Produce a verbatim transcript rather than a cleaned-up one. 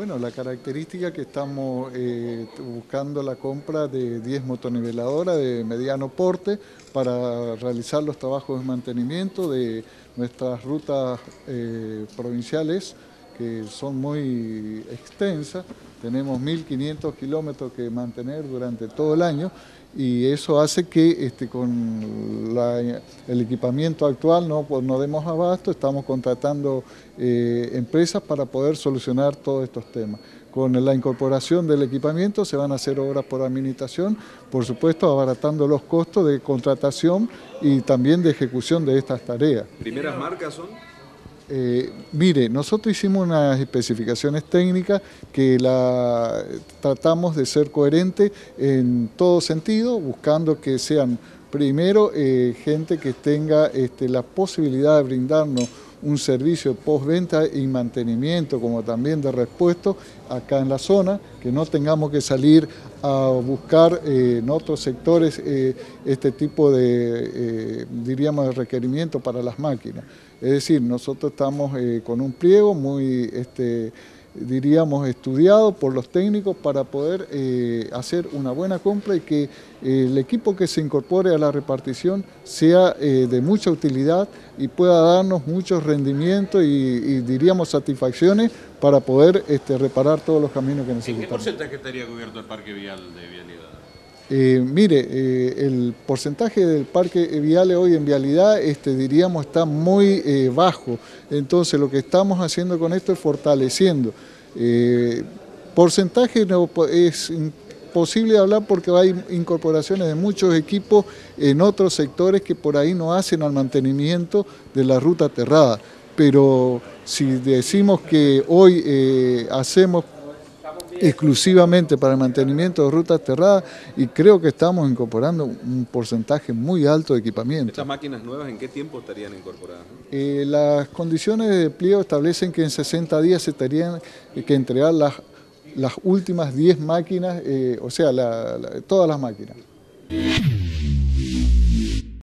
Bueno, la característica que estamos eh, buscando la compra de diez motoniveladoras de mediano porte para realizar los trabajos de mantenimiento de nuestras rutas eh, provinciales, que son muy extensas. Tenemos mil quinientos kilómetros que mantener durante todo el año y eso hace que este, con la, el equipamiento actual no, pues, no demos abasto. Estamos contratando eh, empresas para poder solucionar todos estos temas. Con la incorporación del equipamiento se van a hacer obras por administración, por supuesto abaratando los costos de contratación y también de ejecución de estas tareas. ¿Primeras marcas son? Eh, mire, nosotros hicimos unas especificaciones técnicas que la tratamos de ser coherentes en todo sentido, buscando que sean primero eh, gente que tenga este, la posibilidad de brindarnos un servicio de postventa y mantenimiento, como también de repuesto acá en la zona, que no tengamos que salir a buscar eh, en otros sectores eh, este tipo de, eh, diríamos, de requerimiento para las máquinas. Es decir, nosotros estamos eh, con un pliego muy, este, diríamos, estudiado por los técnicos para poder eh, hacer una buena compra y que eh, el equipo que se incorpore a la repartición sea eh, de mucha utilidad y pueda darnos muchos rendimientos y, y diríamos satisfacciones para poder este, reparar todos los caminos que necesitamos. ¿En qué porcentaje estaría cubierto el parque vial de vialidad? Eh, mire, eh, el porcentaje del parque vial hoy en vialidad, este, diríamos, está muy eh, bajo. Entonces, lo que estamos haciendo con esto es fortaleciendo. Eh, porcentaje no, es imposible hablar porque hay incorporaciones de muchos equipos en otros sectores que por ahí no hacen al mantenimiento de la ruta aterrada. Pero si decimos que hoy eh, hacemos exclusivamente para el mantenimiento de rutas aterradas y creo que estamos incorporando un porcentaje muy alto de equipamiento. ¿Estas máquinas nuevas en qué tiempo estarían incorporadas? Eh, las condiciones de pliego establecen que en sesenta días se tendrían que entregar las, las últimas diez máquinas, eh, o sea, la, la, todas las máquinas.